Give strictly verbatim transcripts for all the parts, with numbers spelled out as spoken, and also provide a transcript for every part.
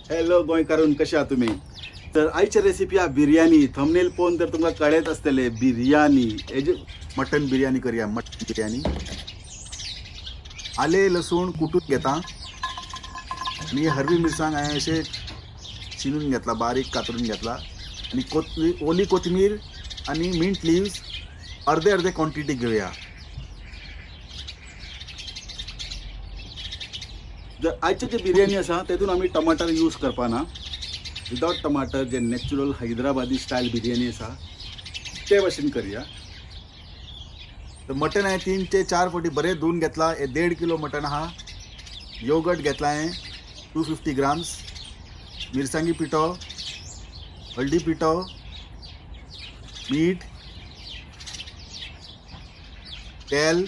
Hello गोंयकारून, कशे आहात तुम्ही? तर आयची रेसिपी हा बिर्याणी. थंबनेल पळोवन तर तुमकां कळत आसतले बिर्याणी. हेजी मटन बिर्याणी करूया. मटन बिर्याणी. आले लसूण कुटून घेता आणि हरवी मिरसांग हांवें अशें चिरून घेतला, बारीक कातरून घेतला आणि कोथमीर, ओली कोथमीर आणि मिंट लिव्स अर्धे अर्धे क्वांटिटी घेऊया. जर आयची जी बिर्याणी आसा तेतून आमी टमाटर यूज करपा ना. विदाउट टमाटर जे नॅचरल हैदराबादी स्टायल बिर्याणी आसा ते भाशेन करूया. तर मटन हांवें तीन ते चार फावटी बरें धुवन घेतला. हे देड किलो मटन आहा. योगर्ट घेतला हांवें टू फिफ्टी ग्राम्स. मिरसांगी पिठो, हळदी पिठो, मीठ, तेल,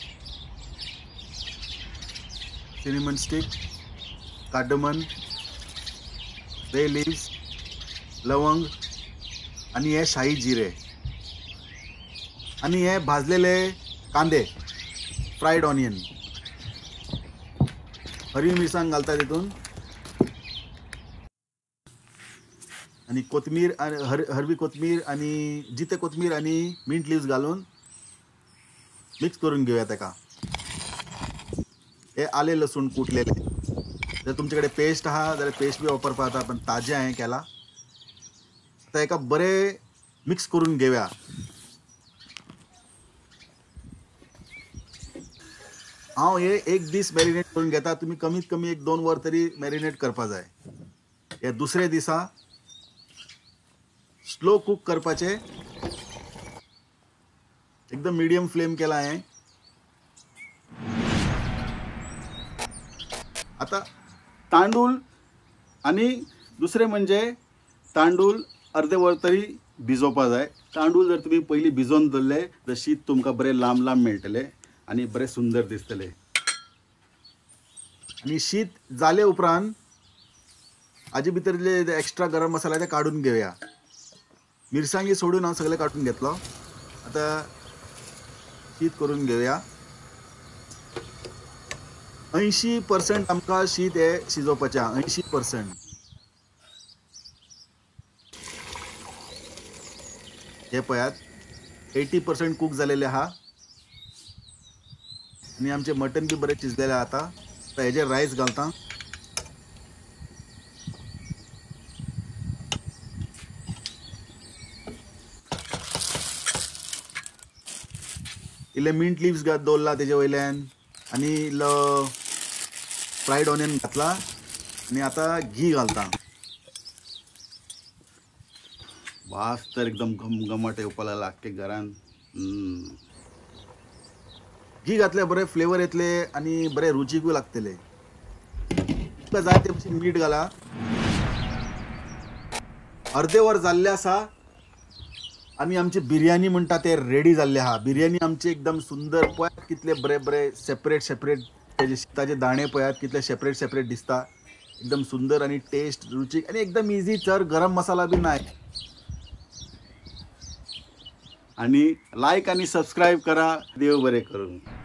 cinnamon stick, cardamom, bay leaves, लवंग आणि हे शाही जिरे आणि हे भाजलेले कांदे, फ्रायड ऑनियन. हरवी मिरसांग घालता तितून आणि कोथमीर आणि हर हरवी कोथमीर आणि जिते कोथमीर आणि मिंट लिव्स घालून मिक्स करून घेऊया. ताका हे आले लसूण कुटलेले. जर तुमच्याकडे पेस्ट आहा जाल्यार पेस्ट बी वापरपा जाता, पण ताजे हांवें केला. आता एका बरे मिक्स करून घेऊया. हांव हे एक दीस मॅरिनेट करून घेता. तुम्ही कमीत कमी एक दोन वर तरी मॅरिनेट करपा जाय. हे दुसरे दिसा स्लो कुक करपाचे. एकदम मिडियम फ्लेम केला हांवें. आता तांदूळ आणि दुसरे म्हणजे तांदूळ अर्धे वर तरी भिजोवपा जाय. तांदूळ जर तुम्ही पयलीं भिजोवन दवरले तर शीत तुमकां बरें लांब लांब मेळटले आणि बरें सुंदर दिसतले. आणि शीत जाले उपरांत हाजे भितरले एक्स्ट्रा गरम मसाला ते काडून घेवया. मिरसांगी सोडून हांव सगळे काडून घेतलो. आता शीत करून घेवया. ऐंशी पर्सेंट आमकां शीत हे शिजोवपाचें आहा. ऐंशी पर्सेंट हे पळयात एटी पर्सेंट कूक जालेले आहा आणि आमचे मटन बी बरें शिजलेले आता. आता हेजेर रायस घालता. इल्ले मिंट लिव्स घात दवरला तेजे वयल्यान आणि इल्लो फ्रायड ऑनियन घातला आणि आता घी घालता. वास तर एकदम घमघमाट येवपा लागला आख्खे घरान. घी घातले बरे फ्लेवर येतले आणि बरे रुचीकूय लागतले. तुका जाय ते भशेन मीठ घाला. अर्दे वर जाल्ले आसा आणि आमची बिर्याणी म्हणटा ते रेडी जाल्ले आहा. बिर्याणी आमची एकदम सुंदर. पळयात कितले बरे बरे सेपरेट सेपरेट तेजे शीताचे दाणे पळयात कितले सेपरेट सेपरेट दिसता. एकदम सुंदर आणि टेस्ट रुचीक आणि एकदम इजी. चड गरम मसाला बी नाय. आणि लाईक आणि सबस्क्राईब करा. देव बरे करूं.